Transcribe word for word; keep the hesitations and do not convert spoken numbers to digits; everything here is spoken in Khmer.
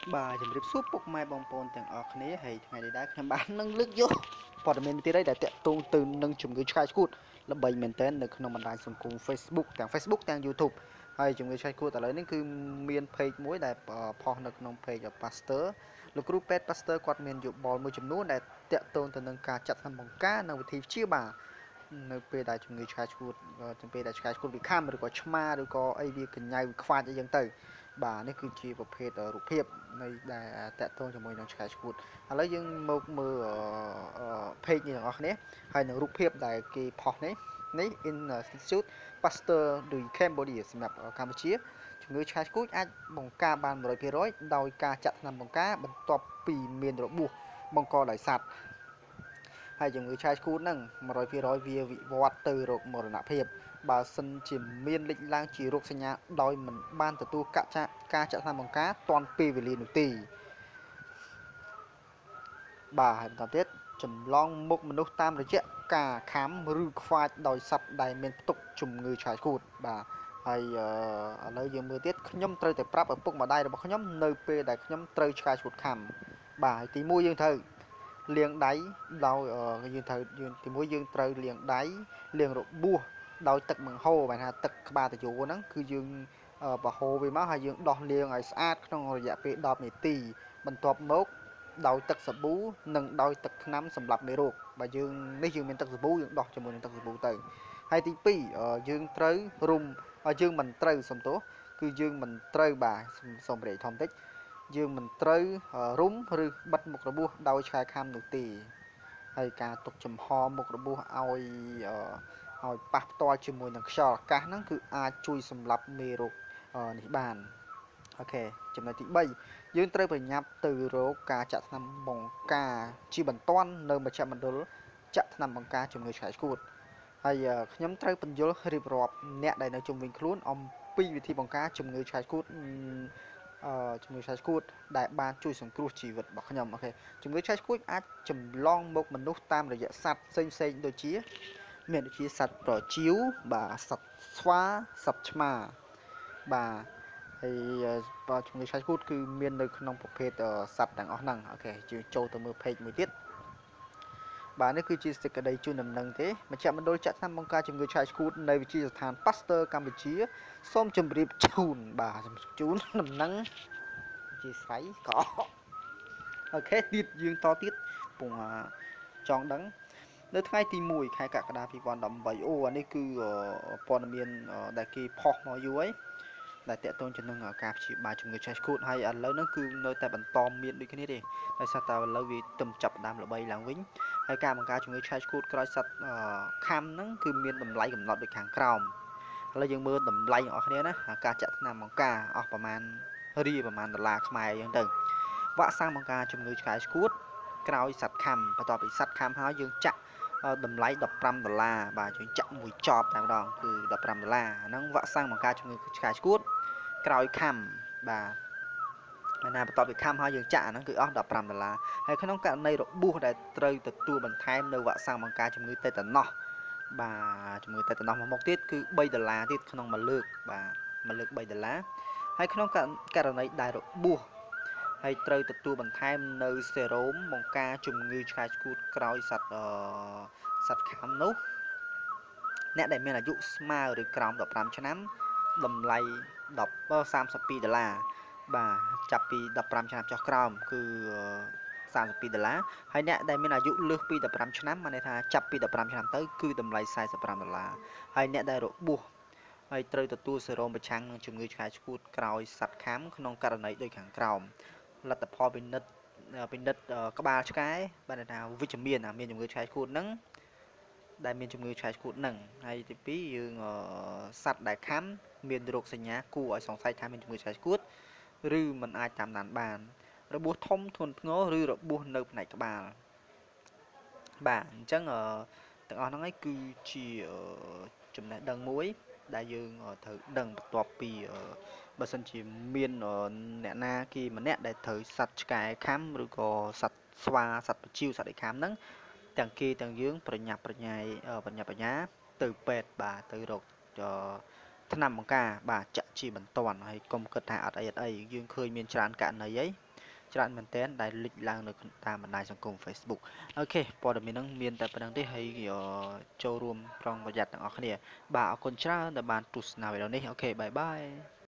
Bà chấm rip suốt bốc mai bong ponទាំងអស់គ្នាហើយថ្ងៃនេះដែរខ្ញុំបាននឹងលើកយកព័ត៌មានទៀតដែលតាក់ទងទៅនឹងជំងឺឆ្កែឆ្កួតល្បីមែនទែននៅក្នុងបណ្ដាញសង្គម Facebook ទាំង Facebook ទាំង YouTube ហើយជំងឺឆ្កែឆ្កួតឥឡូវនេះគឺមាន page មួយដែលផុសនៅក្នុង page Pastor លោកគ្រូពេទ្យ Pastor គាត់មានយោបល់មួយចំនួនដែលតាក់ទងទៅនឹងការចាត់ថ្នាំបង្ការនិងវិធីព្យាបាលនៅពេលដែលជំងឺឆ្កែឆ្កួតចំពេលដែលឆ្កែឆ្កួតវាខាំឬក៏ឆ្មាឬក៏អីវាកញ្ញៅខ្វាច់អីចឹងទៅបាទនេះគឺជាប្រភេទរូបភាពនៃដែលតាក់ទងជាមួយនឹងឆ្កែឆ្កួតឥឡូវយើងមកមើល page នេះទាំងអស់គ្នាហើយនឹងរូបភាពដែលគេផុសនេះនេះ Institute Pasteur du Cambodia សម្រាប់កម្ពុជាជំងឺឆ្កែឆ្កួតអាចបង្ការបាន một trăm phần trăm ដោយការចាត់ថ្នាំបង្ការបន្ទាប់ពីមានរបួសបង្កដោយសត្វហើយជំងឺឆ្កែឆ្កួតហ្នឹង một trăm phần trăm វាវិវត្តទៅរោគមរណភាពបើសិនជាមានលេចឡើងជារោគសញ្ញាដោយមិនបានទទួលការចាក់ការចាក់ថ្នាំបង្ការទាន់ពេលវេលានោះទេបាទហើយបន្តទៀតចម្លងមុខមនុស្សតាមរយៈការខាំឬខ្វាចដោយសត្វដែលមានផ្ទុកជំងឺឆ្កែឆ្កួតបាទហើយឥឡូវយើងមើលទៀតខ្ញុំត្រូវតែប្រាប់ឪពុកម្ដាយរបស់ខ្ញុំនៅពេលដែលខ្ញុំត្រូវឆ្កែឆ្កួតខាំបាទទីមួយយើងត្រូវលាងដៃដោយយើងត្រូវយើងទីមួយយើងត្រូវលាងដៃលាងរបួសដោយទឹកបង្ហូរបែរថាទឹកក្បាលតយោហ្នឹងគឺយើងបហូរវាមកហើយយើងដោះលាងឲ្យស្អាតក្នុងរយៈពេលដប់នាទីបន្ទាប់មកដោយទឹកសាប៊ូនិងដោយទឹកថ្នាំសម្រាប់មេរោគបើយើងនេះយើងមានទឹកសាប៊ូយើងដោះជាមួយនឹងទឹកសាប៊ូទៅហើយទីពីរយើងត្រូវរុំយើងមិនត្រូវសំទោសគឺយើងមិនត្រូវបាទសូមរេធំតិចយើងមិនត្រូវរុំឬបិទមុខរបួសដោយឆ្កែខាំនោះទេហើយការទុកចំហមុខរបួសឲ្យឲ្យប៉ះផ្ទាល់ជាមួយនឹងខ្យល់អាកាសហ្នឹងគឺអាចជួយសម្លាប់មេរោគនេះបានអូខេចំណុចទីបីយើងត្រូវប្រញាប់ទៅរកការចាក់ថ្នាំបង្ការជាបន្ទាន់នៅមជ្ឈមណ្ឌលចាក់ថ្នាំបង្ការជំងឺឆ្កែឆ្កួតហើយខ្ញុំត្រូវបញ្យល់រៀបរាប់អ្នកដែលនៅជុំវិញខ្លួនអំពីវិធីបង្ការជំងឺឆ្កែឆ្កួតអឺជំងឺឆ្កែឆ្កួតដែលបានជួយសង្គ្រោះជីវិតរបស់ខ្ញុំអូខេជំងឺឆ្កែឆ្កួតអាចចម្លងមកមនុស្សតាមរយៈសត្វផ្សេងផ្សេងដូចជាមានដូចជាសត្វប្រចៀវបាទសត្វស្វាសត្វឆ្មាបាទហើយជំងឺឆ្កែឆ្កួតគឺមាននៅក្នុងប្រភេទសត្វទាំងអស់ហ្នឹងអូខេយើងចូលទៅមើល page មួយទៀតបាទនេះគឺជាសេចក្តីជូនដំណឹងទេមជ្ឈមណ្ឌលចាក់ថ្នាំបង្ការជំងឺឆ្កែឆ្កួតនៅវិទ្យាស្ថាន Pasteur កម្ពុជាសូមជម្រាបជូនបាទជូនដំណឹងជាស្រីក៏អូខេទៀតយើងតទៀតពងចង់ដឹងនៅថ្ងៃទីមួយខែកក្កដាពីរពាន់ដប់ប្រាំអូអានេះគឺព័ត៌មានដែលគេផុសមកយូរហើយដែលតាក់ទងជាមួយនឹងការព្យាបាលជំងឺឆ្កែឆ្កួតហើយឥឡូវហ្នឹងគឺនៅតែបន្តមានដូចគ្នាទេដោយសារតែឥឡូវវាទំចាប់ដើមល្បីឡើងវិញហើយការបង្ការជំងឺឆ្កែឆ្កួតក្រោយសត្វខាំហ្នឹងគឺមានតម្លៃកំណត់ដូចខាងក្រោមឥឡូវយើងមើលតម្លៃរបស់គ្នាណាការចាក់ថ្នាំបង្ការអស់ប្រមាណរៀលប្រមាណដុល្លារខ្មែរអញ្ចឹងទៅវ៉ាក់សាំងបង្ការជំងឺឆ្កែឆ្កួតក្រោយសត្វខាំបន្ទាប់ពីសត្វខាំហើយយើងចាក់តម្លៃដប់ប្រាំដុល្លារបាទយើងចាក់មួយចប់តែម្ដងគឺដប់ប្រាំដុល្លារហ្នឹងវ៉ាក់សាំងបង្ការជំងឺឆ្កែឆ្កួតក្រោយខាំបាទណាបន្ទាប់ពីខាំហើយយើងចាក់អាហ្នឹងគឺអស់ដប់ប្រាំដុល្លារហើយក្នុងករណីរបួសដែលត្រូវទទួលបន្ថែមនៅវ៉ាក់សាំងបង្ការជំងឺតេតាណូសបាទជំងឺតេតាណូសមកមុខទៀតគឺបីដុល្លារទៀតក្នុងមួយលើកបាទមួយលើកបីដុល្លារហើយក្នុងករណីដែលរបួសហើយត្រូវទទួលបន្ថែមនៅសេរ៉ូមបង្ការជំងឺឆ្កែឆ្កួតក្រោយសត្វសត្វខាំនោះអ្នកដែលមានអាយុស្មើឬក្រោមដប់ប្រាំឆ្នាំតម្លៃសាមសិបពីរដុល្លារបាទចាប់ពីដប់ប្រាំឆ្នាំចុះក្រោមគឺសាមសិបពីរដុល្លារហើយអ្នកដែលមានអាយុលើសពីដប់ប្រាំឆ្នាំមានន័យថាចាប់ពីដប់ប្រាំឆ្នាំទៅគឺតម្លៃសែសិបប្រាំដុល្លារហើយអ្នកដែលរបួសហើយត្រូវទទួលសេរ៉ូមប្រឆាំងនឹងជំងឺឆ្កែឆ្កួតក្រោយសត្វខាំក្នុងករណីដូចខាងក្រោមលទ្ធផលពិនិត្យពិនិត្យក្បាលឆ្កែបានថាវិជ្ជមានមានជំងឺឆ្កែឆ្កួតហ្នឹងដែលមានជំងឺឆ្កែឆ្កួតហ្នឹងហើយទីពីរយើងសត្វដែលខាំមានរោគសញ្ញាគួរឲ្យសង្ស័យថាមានជំងឺឆ្កែឆ្កួតឬមិនអាចតាមដានបានរបួសធំធ្ងន់ធ្ងរឬរបួសនៅផ្នែកក្បាលបាទអញ្ចឹងទាំងអស់ហ្នឹងឯងគឺជាចំណេះដឹងមួយដែលយើងត្រូវដឹងបន្ទាប់ពីបើសិនជាមានអ្នកណាគេម្នាក់ដែលត្រូវសត្វឆ្កែខាំឬក៏សត្វស្វាសត្វប្រចៀវសត្វអីខាំហ្នឹងទាំងគេទាំងយើងប្រញាប់ប្រញាយប្រញាប់ប្រញាល់ទៅពេទ្យបាទទៅរកថ្នាំបង្ការបាទចាក់ជាបន្ទាន់ហើយកុំគិតថាអត់អីអត់អីយើងឃើញមានច្រើនករណីអីច្រើនមែនទែនដែលលេចឡើងនៅតាមបណ្ដាញសង្គម Facebook អូខេព័ត៌មានហ្នឹងមានតែប៉ុណ្្នឹងទេហើយចូលរួមប្រុងប្រយ័ត្នទាំងអស់គ្នាបាទអរគុណច្រើនដែលបានទស្សនាវីដេអូនេះអូខេបាយបាយ